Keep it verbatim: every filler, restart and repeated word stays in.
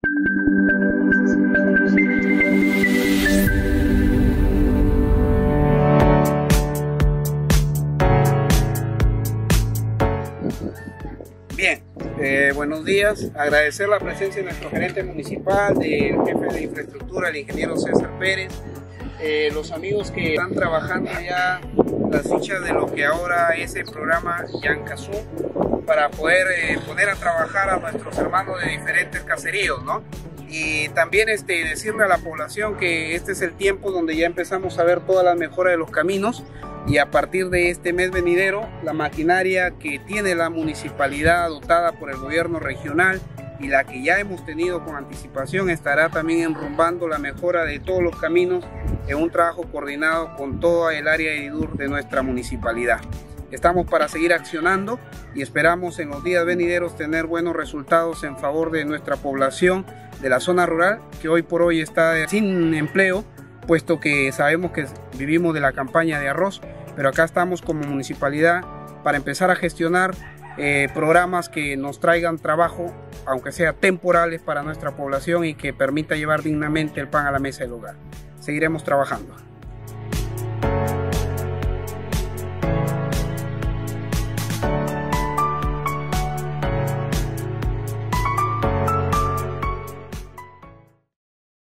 Bien, eh, buenos días. Agradecer la presencia de nuestro gerente municipal, del jefe de infraestructura, el ingeniero César Pérez, eh, los amigos que están trabajando ya las fichas de lo que ahora es el programa Yancazú, para poder eh, poner a trabajar a nuestros hermanos de diferentes caseríos, ¿no? Y también este, decirle a la población que este es el tiempo donde ya empezamos a ver todas las mejoras de los caminos, y a partir de este mes venidero la maquinaria que tiene la municipalidad dotada por el gobierno regional y la que ya hemos tenido con anticipación estará también enrumbando la mejora de todos los caminos en un trabajo coordinado con toda el área de IDUR de nuestra municipalidad. Estamos para seguir accionando y esperamos en los días venideros tener buenos resultados en favor de nuestra población de la zona rural, que hoy por hoy está sin empleo, puesto que sabemos que vivimos de la campaña de arroz, pero acá estamos como municipalidad para empezar a gestionar eh, programas que nos traigan trabajo, aunque sea temporales, para nuestra población y que permita llevar dignamente el pan a la mesa del hogar. Seguiremos trabajando.